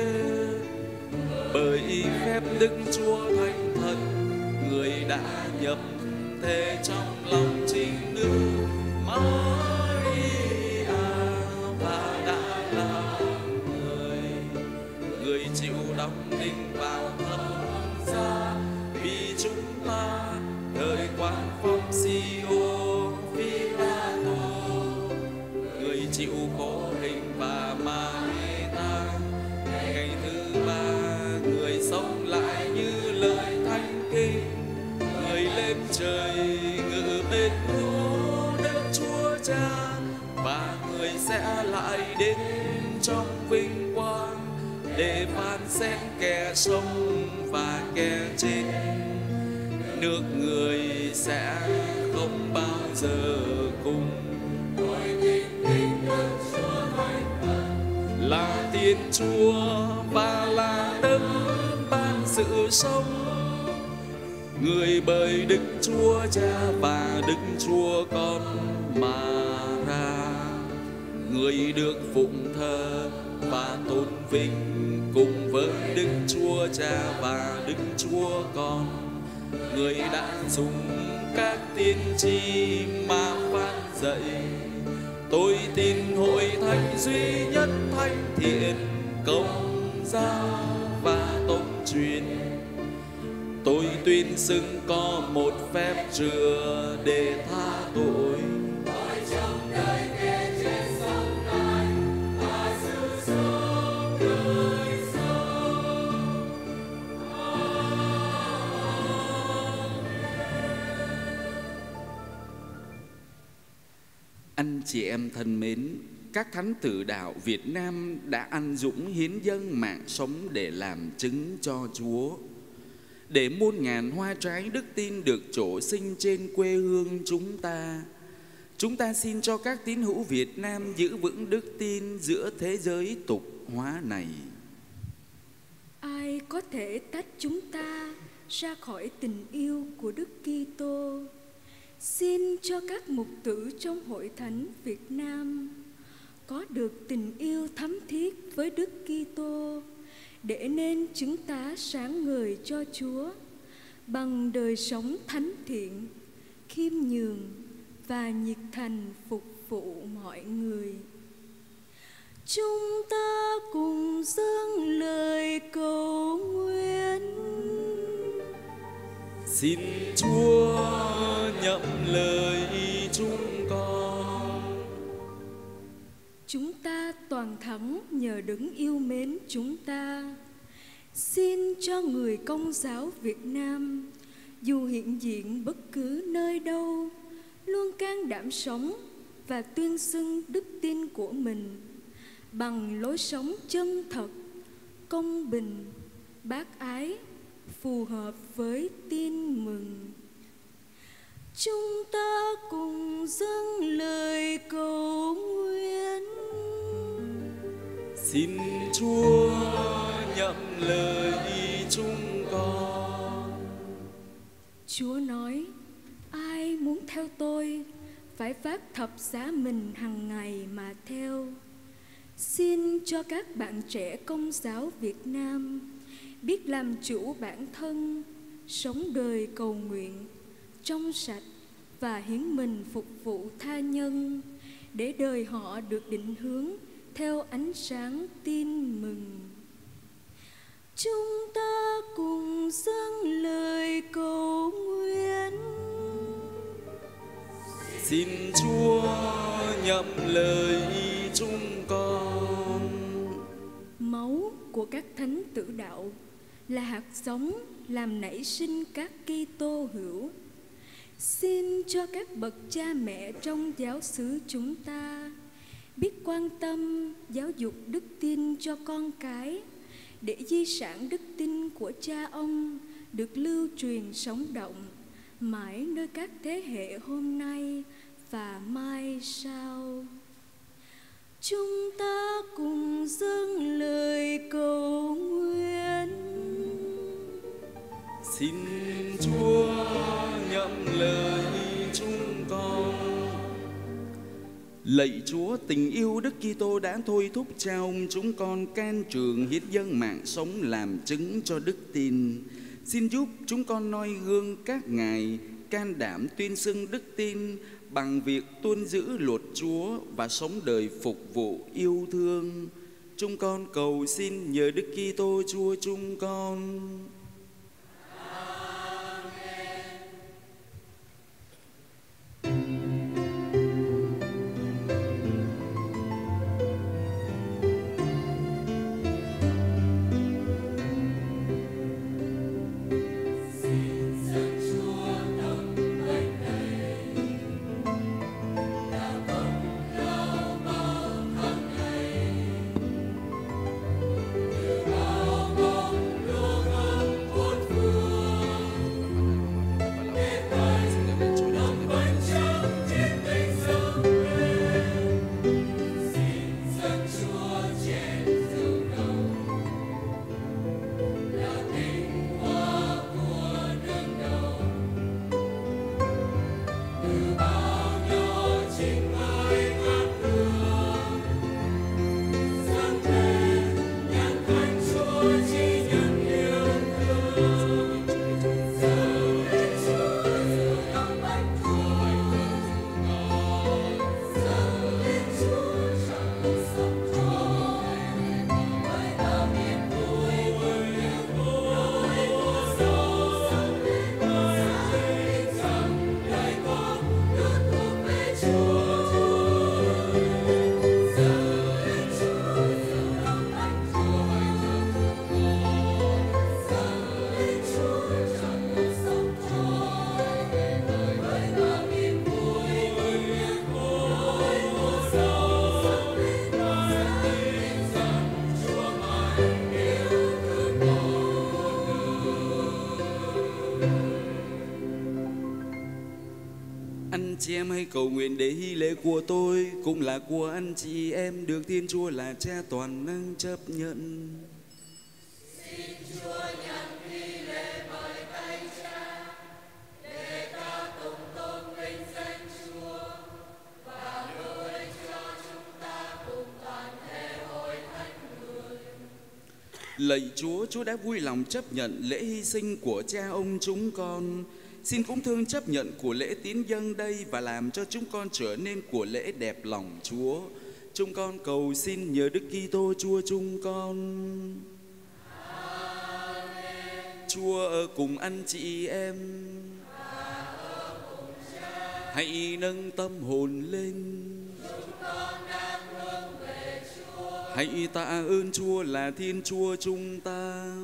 Bởi phép Đức Chúa Thánh Thần, người đã nhập thế trong lòng chính nữ Maria và đã là người chịu đóng đinh vào thập giá vì chúng ta. Thời quan phong Siô Phi-la-tô, người chịu khổ hình và mài tang. Ngày thứ ba, người sống lại như lời thánh kinh, người lên trời ngự bên hữu Đức Chúa Cha, và người sẽ lại đến trong vinh quang để phán xét kẻ sống và kẻ chết. Nước người sẽ không bao giờ cùng. Tôi tin Đức Chúa Thánh Thần là Thiên Chúa và là đấng ban sự sống. Người bởi Đức Chúa Cha và Đức Chúa Con mà ra, người được phụng thờ và tôn vinh cùng với Đức Chúa Cha và Đức Chúa Con. Người đã dùng các tiên tri mà phán dạy. Tôi tin hội thánh duy nhất, thánh thiện, công giáo và tông truyền. Tôi tuyên xưng có một phép rửa để tha tội. Tôi trong đời kẻ chết sống lại và sự sống đời sống. Anh chị em thân mến, các thánh tử đạo Việt Nam đã anh dũng hiến dâng mạng sống để làm chứng cho Chúa, để muôn ngàn hoa trái đức tin được trổ sinh trên quê hương chúng ta. Chúng ta xin cho các tín hữu Việt Nam giữ vững đức tin giữa thế giới tục hóa này. Ai có thể tách chúng ta ra khỏi tình yêu của Đức Kitô? Xin cho các mục tử trong Hội Thánh Việt Nam có được tình yêu thắm thiết với Đức Kitô, để nên chứng tá sáng ngời cho Chúa bằng đời sống thánh thiện, khiêm nhường và nhiệt thành phục vụ mọi người. Chúng ta cùng dâng lời cầu nguyện. Xin Chúa nhậm lời chúng con. Chúng ta toàn thắng nhờ Đấng yêu mến chúng ta. Xin cho người Công giáo Việt Nam, dù hiện diện bất cứ nơi đâu, luôn can đảm sống và tuyên xưng đức tin của mình bằng lối sống chân thật, công bình, bác ái, phù hợp với tin mừng. Chúng ta cùng dâng lời cầu nguyện. Xin Chúa nhậm lời chúng con. Chúa nói, ai muốn theo tôi phải vác thập giá mình hàng ngày mà theo. Xin cho các bạn trẻ Công giáo Việt Nam biết làm chủ bản thân, sống đời cầu nguyện, trong sạch và hiến mình phục vụ tha nhân, để đời họ được định hướng theo ánh sáng tin mừng. Chúng ta cùng dâng lời cầu nguyện. Xin Chúa nhậm lời chúng con. Máu của các thánh tử đạo là hạt giống làm nảy sinh các Kitô hữu. Xin cho các bậc cha mẹ trong giáo xứ chúng ta biết quan tâm giáo dục đức tin cho con cái, để di sản đức tin của cha ông được lưu truyền sống động mãi nơi các thế hệ hôm nay và mai sau. Chúng ta cùng dâng lời cầu nguyện. Xin Chúa nhậm lời chúng con. Lạy Chúa, tình yêu Đức Kitô đã thôi thúc cha ông chúng con can trường hiến dâng mạng sống làm chứng cho đức tin. Xin giúp chúng con noi gương các ngài can đảm tuyên xưng đức tin bằng việc tuân giữ luật Chúa và sống đời phục vụ yêu thương. Chúng con cầu xin nhờ Đức Kitô Chúa chúng con. Anh chị em hãy cầu nguyện để hy lễ của tôi cũng là của anh chị em được Thiên Chúa là Cha toàn năng chấp nhận. Xin Chúa nhận hy lễ bởi tay Cha, để ta cùng tôn vinh danh Chúa và nuôi cho chúng ta cùng toàn thể hội thánh người. Lạy Chúa, Chúa đã vui lòng chấp nhận lễ hy sinh của cha ông chúng con. xin cũng thương chấp nhận của lễ tín dâng đây và làm cho chúng con trở nên của lễ đẹp lòng Chúa. Chúng con cầu xin nhờ Đức Kitô Chúa chúng con. Chúa ở cùng anh chị em. Hãy nâng tâm hồn lên. Hãy tạ ơn Chúa là Thiên Chúa chúng ta.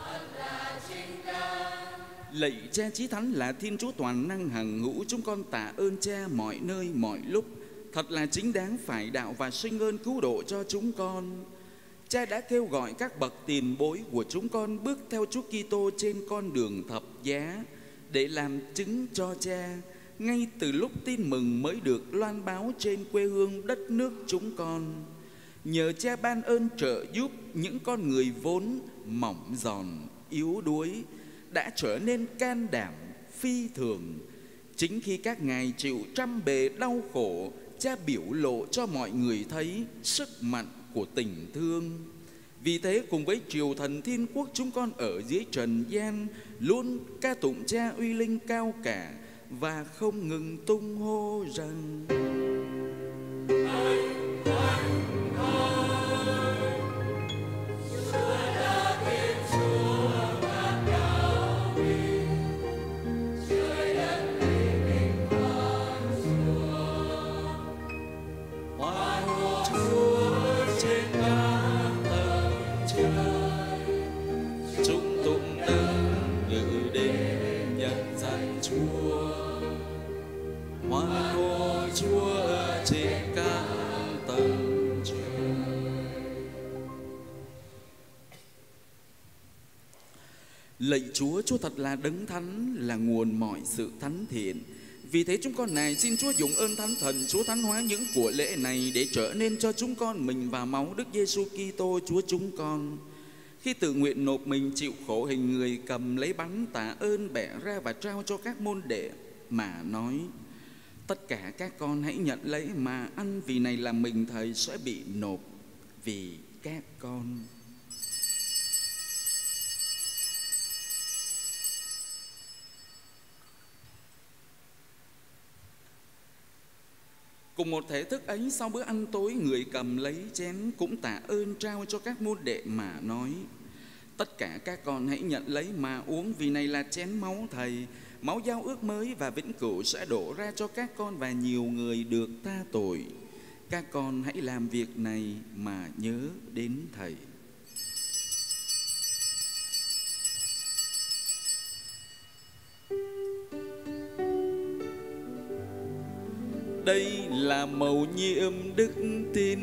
Lạy Cha Chí Thánh là Thiên Chúa toàn năng hằng hữu, chúng con tạ ơn Cha mọi nơi mọi lúc. Thật là chính đáng phải đạo và sinh ơn cứu độ cho chúng con. Cha đã kêu gọi các bậc tiền bối của chúng con bước theo Chúa Kitô trên con đường thập giá để làm chứng cho Cha ngay từ lúc tin mừng mới được loan báo trên quê hương đất nước chúng con. Nhờ Cha ban ơn trợ giúp, những con người vốn mỏng giòn, yếu đuối đã trở nên can đảm, phi thường. Chính khi các ngài chịu trăm bề đau khổ, Cha biểu lộ cho mọi người thấy sức mạnh của tình thương. Vì thế cùng với triều thần thiên quốc, chúng con ở dưới trần gian luôn ca tụng Cha uy linh cao cả và không ngừng tung hô rằng: Lạy Chúa, Chúa thật là đấng thánh, là nguồn mọi sự thánh thiện. Vì thế chúng con này xin Chúa dùng ơn Thánh Thần Chúa thánh hóa những của lễ này để trở nên cho chúng con mình và máu Đức Giêsu Kitô Chúa chúng con. Khi tự nguyện nộp mình chịu khổ hình người, cầm lấy bánh tạ ơn, bẻ ra và trao cho các môn đệ mà nói: tất cả các con hãy nhận lấy mà ăn, vì này là mình Thầy sẽ bị nộp vì các con. Cùng một thể thức ấy, sau bữa ăn tối, người cầm lấy chén cũng tạ ơn trao cho các môn đệ mà nói: tất cả các con hãy nhận lấy mà uống, vì này là chén máu Thầy, máu giao ước mới và vĩnh cửu sẽ đổ ra cho các con và nhiều người được tha tội. Các con hãy làm việc này mà nhớ đến Thầy. Đây là mầu nhiệm đức tin.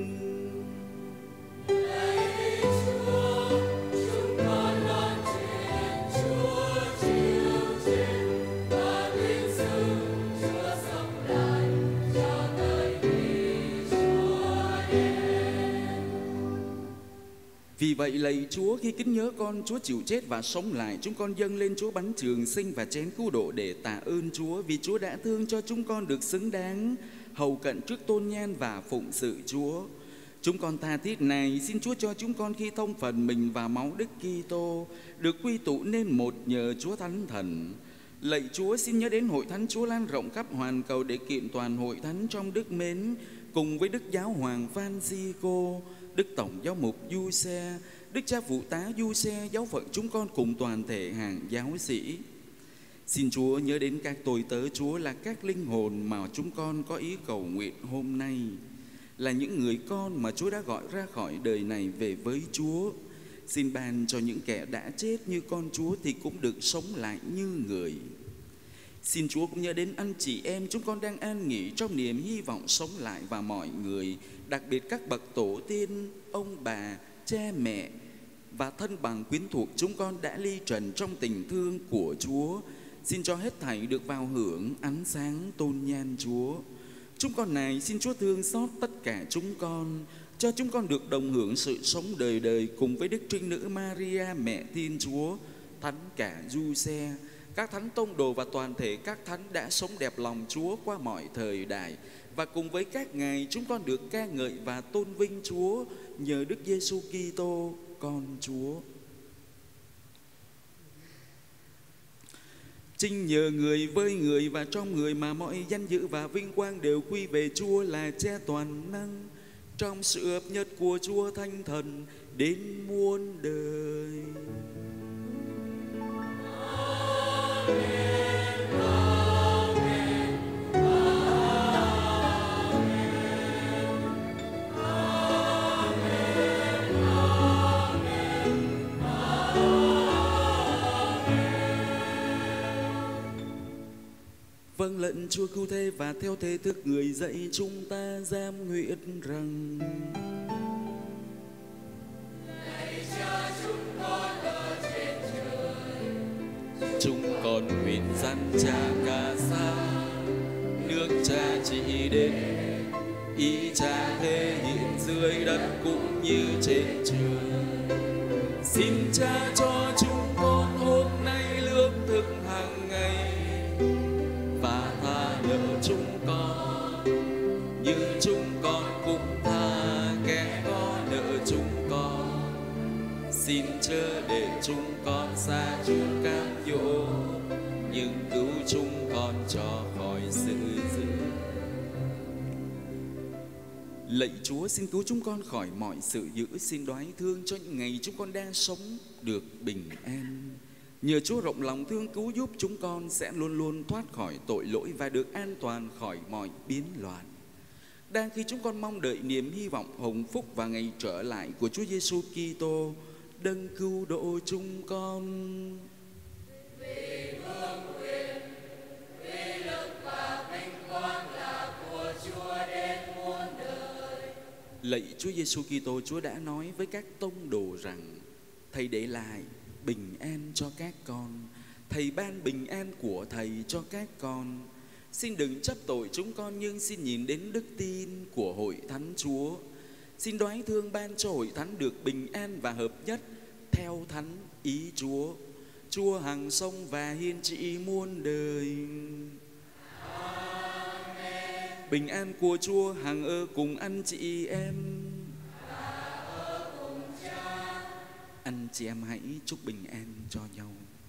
Vì vậy lạy Chúa, khi kính nhớ con Chúa chịu chết và sống lại, chúng con dâng lên Chúa bánh trường sinh và chén cứu độ để tạ ơn Chúa, vì Chúa đã thương cho chúng con được xứng đáng hầu cận trước tôn nhan và phụng sự Chúa. Chúng con tha thiết này xin Chúa cho chúng con khi thông phần mình và máu Đức Kitô được quy tụ nên một nhờ Chúa Thánh Thần. Lạy Chúa, xin nhớ đến hội thánh Chúa lan rộng khắp hoàn cầu để kiện toàn hội thánh trong đức mến, cùng với Đức Giáo Hoàng Francisco, Đức Tổng Giáo mục Giuse, Đức Cha Phụ tá Giuse, giáo phận chúng con cùng toàn thể hàng giáo sĩ. Xin Chúa nhớ đến các tôi tớ Chúa là các linh hồn mà chúng con có ý cầu nguyện hôm nay, là những người con mà Chúa đã gọi ra khỏi đời này về với Chúa. Xin ban cho những kẻ đã chết như con Chúa thì cũng được sống lại như người. Xin Chúa cũng nhớ đến anh chị em chúng con đang an nghỉ trong niềm hy vọng sống lại, và mọi người, đặc biệt các bậc tổ tiên, ông bà, cha mẹ và thân bằng quyến thuộc chúng con đã ly trần trong tình thương của Chúa. Xin cho hết thảy được vào hưởng ánh sáng tôn nhan Chúa. Chúng con này xin Chúa thương xót tất cả chúng con, cho chúng con được đồng hưởng sự sống đời đời cùng với Đức Trinh Nữ Maria mẹ Thiên Chúa, Thánh cả Giuse, các thánh tông đồ và toàn thể các thánh đã sống đẹp lòng Chúa qua mọi thời đại. Và cùng với các ngài chúng con được ca ngợi và tôn vinh Chúa nhờ Đức Giêsu Kitô con Chúa. Chính nhờ người với người và trong người mà mọi danh dự và vinh quang đều quy về Chúa là Cha toàn năng, trong sự hợp nhất của Chúa Thánh Thần đến muôn đời. Vâng lệnh Chúa cứu thế và theo thế thức người dạy chúng ta giam nguyện rằng: Lạy Cha chúng con ở trên trời, chúng con nguyện dân Cha cả sáng, nước Cha trị đến, ý Cha thể hiện dưới đất cũng như trên trời. Xin Cha cho chúng con hôm nay lương thực hàng ngày, và tha nợ chúng con như chúng con cũng tha kẻ có nợ chúng con. Xin chớ để chúng con xa Chúa cám dỗ, nhưng cứu chúng con cho khỏi sự dữ. Lạy Chúa, xin cứu chúng con khỏi mọi sự dữ, xin đoái thương cho những ngày chúng con đang sống được bình an. Nhờ Chúa rộng lòng thương cứu giúp chúng con sẽ luôn luôn thoát khỏi tội lỗi và được an toàn khỏi mọi biến loạn. Đang khi chúng con mong đợi niềm hy vọng hồng phúc và ngày trở lại của Chúa Giêsu Kitô, đấng cứu độ chúng con. vì vương quyền, vì lực và vinh quang là của Chúa đến muôn đời. Lạy Chúa Giêsu Kitô, Chúa đã nói với các tông đồ rằng: Thầy để lại bình an cho các con, Thầy ban bình an của Thầy cho các con. Xin đừng chấp tội chúng con, nhưng xin nhìn đến đức tin của Hội Thánh Chúa. Xin đoái thương ban cho Hội Thánh được bình an và hợp nhất theo thánh ý Chúa. Chúa hằng sống và hiên trị muôn đời. Amen. Bình an của Chúa hằng ở cùng anh chị em. Anh chị em hãy chúc bình an cho nhau.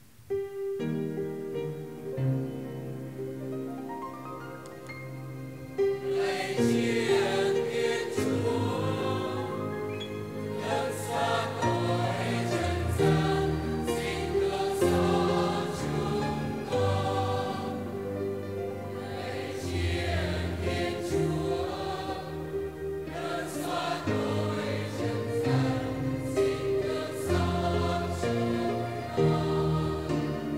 Lạy Thiên Thiên Chúa, đấng xóa tội trần gian, xin thương xót chúng con. Lạy Thiên Thiên Chúa, đấng xóa tội trần gian, xin thương xót chúng con.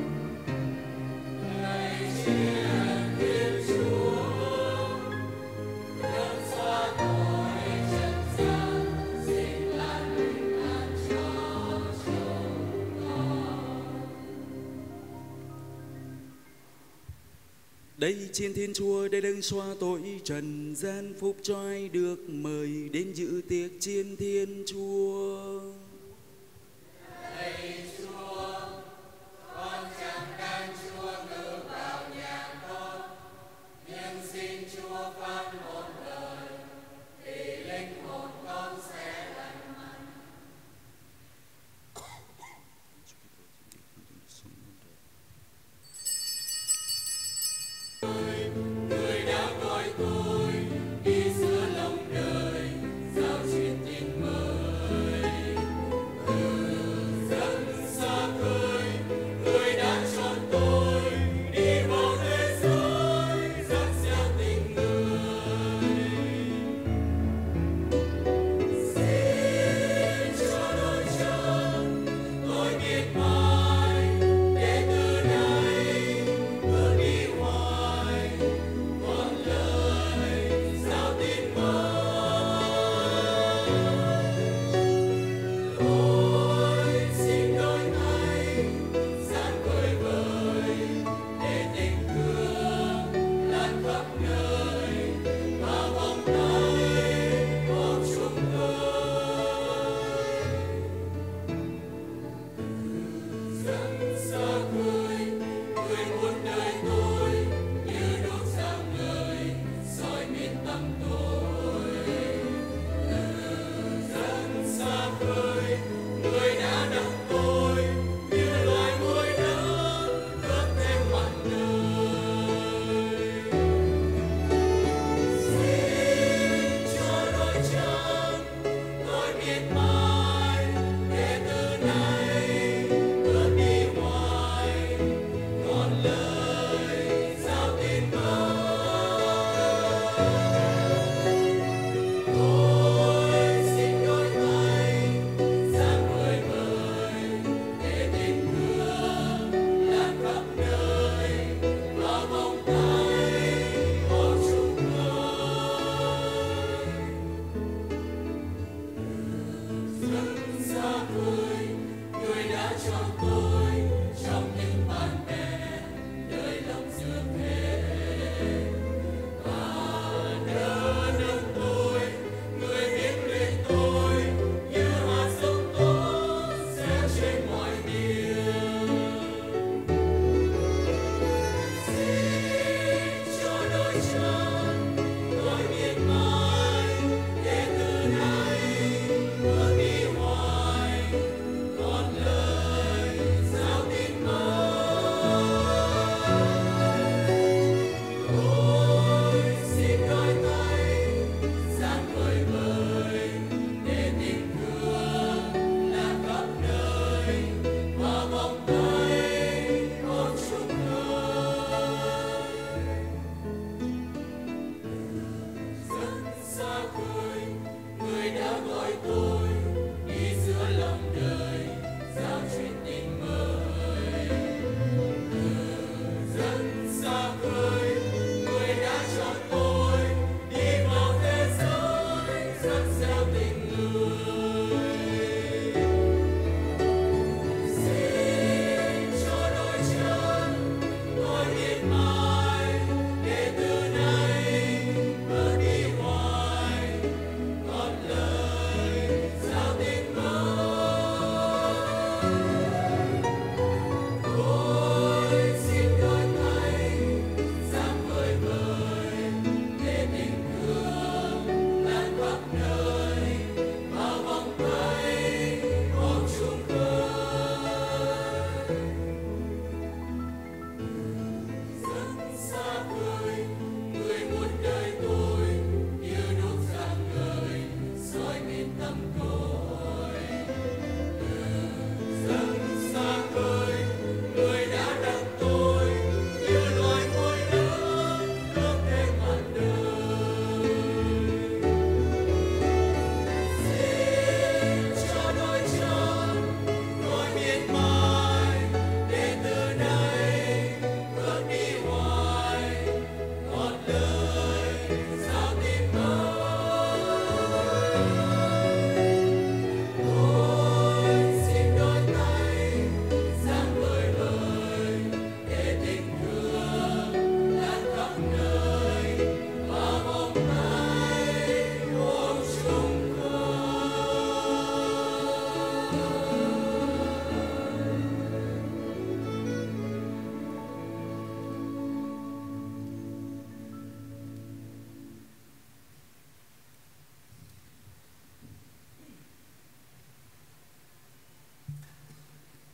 Lạy Thiên Thiên Chúa, đấng xóa tội trần gian, xin ban bình an cho chúng con. Đây trên Thiên Chúa, đây đấng xóa tội trần gian, phúc cho ai được mời đến dự tiệc trên Thiên Chúa. Lạy Chúa, con chẳng đang Chúa ngự vào nhà con, nhưng xin Chúa phán một lời, thì linh hồn con sẽ lành mạnh. Người đã gọi tôi đi giữa lòng đời, giao truyền tin mới.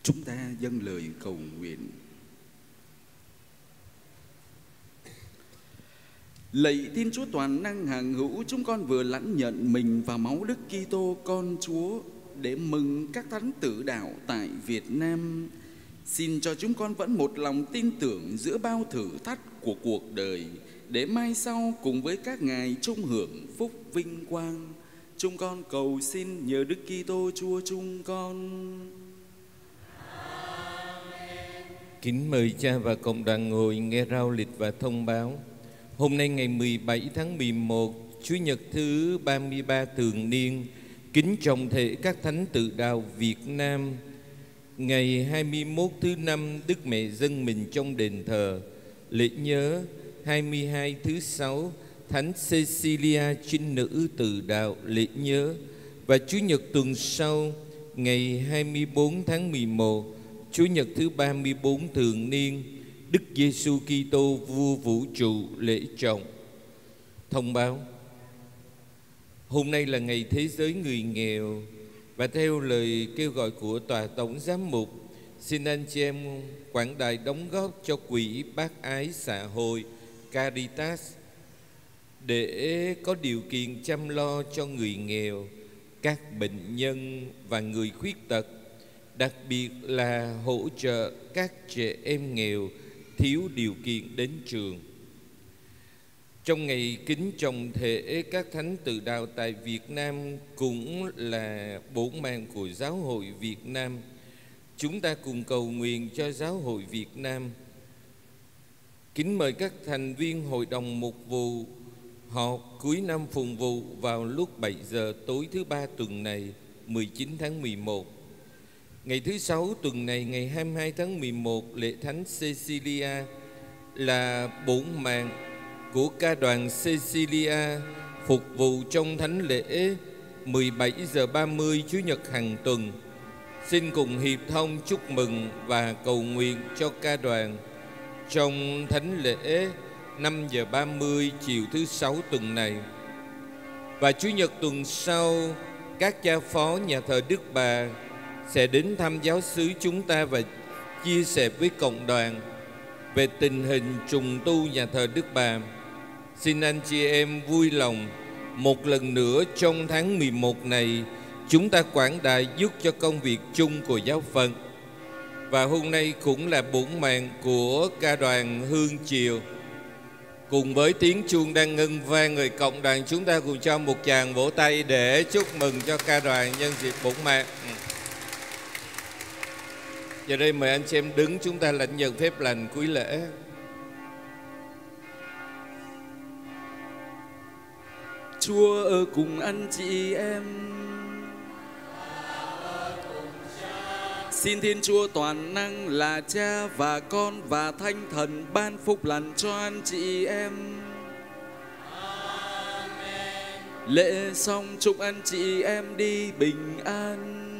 Chúng ta dâng lời cầu nguyện. Lạy Thiên Chúa toàn năng hằng hữu, chúng con vừa lãnh nhận mình và máu Đức Kitô con Chúa để mừng các thánh tử đạo tại Việt Nam. Xin cho chúng con vẫn một lòng tin tưởng giữa bao thử thách của cuộc đời, để mai sau cùng với các ngài chung hưởng phúc vinh quang. Chúng con cầu xin nhờ Đức Kitô Chúa chúng con. Kính mời cha và cộng đoàn ngồi nghe rao lịch và thông báo. Hôm nay ngày 17 tháng 11, Chủ nhật thứ 33 thường niên, kính trọng thể các thánh tử đạo Việt Nam. Ngày 21 thứ 5, Đức Mẹ dâng mình trong đền thờ. Lễ nhớ 22 thứ 6, Thánh Cecilia Trinh nữ tử đạo lễ nhớ. Và Chủ nhật tuần sau, ngày 24 tháng 11, Chủ nhật thứ 34 thường niên, Đức Giêsu Kitô vua vũ trụ lễ trọng. Thông báo: hôm nay là ngày thế giới người nghèo, và theo lời kêu gọi của Tòa Tổng Giám mục, xin anh chị em quảng đại đóng góp cho quỹ bác ái xã hội Caritas để có điều kiện chăm lo cho người nghèo, các bệnh nhân và người khuyết tật, đặc biệt là hỗ trợ các trẻ em nghèo thiếu điều kiện đến trường. Trong ngày kính trọng thể các thánh tử đạo tại Việt Nam cũng là bổn mạng của Giáo hội Việt Nam, chúng ta cùng cầu nguyện cho Giáo hội Việt Nam. Kính mời các thành viên Hội đồng Mục vụ họp cuối năm phụng vụ vào lúc 7 giờ tối thứ Ba tuần này, 19 tháng 11. Ngày thứ Sáu tuần này, ngày 22 tháng 11, lễ Thánh Cecilia là bổn mạng của ca đoàn Cecilia phục vụ trong thánh lễ 17 giờ 30 Chủ nhật hàng tuần. Xin cùng hiệp thông chúc mừng và cầu nguyện cho ca đoàn trong thánh lễ 5 giờ 30 chiều thứ Sáu tuần này. Và Chủ nhật tuần sau, các cha phó nhà thờ Đức Bà sẽ đến thăm giáo xứ chúng ta và chia sẻ với cộng đoàn về tình hình trùng tu nhà thờ Đức Bà. Xin anh chị em vui lòng một lần nữa trong tháng 11 này chúng ta quảng đại giúp cho công việc chung của giáo phận. Và hôm nay cũng là bổn mạng của ca đoàn Hương Chiều. Cùng với tiếng chuông đang ngân vang, người cộng đoàn chúng ta cùng cho một tràng vỗ tay để chúc mừng cho ca đoàn nhân dịp bổn mạng. Giờ đây mời anh chị em đứng, chúng ta lãnh nhận phép lành cuối lễ. Chúa ở cùng anh chị em. Xin Thiên Chúa toàn năng là Cha và Con và Thánh Thần ban phúc lành cho anh chị em. Lễ xong chúc anh chị em đi bình an.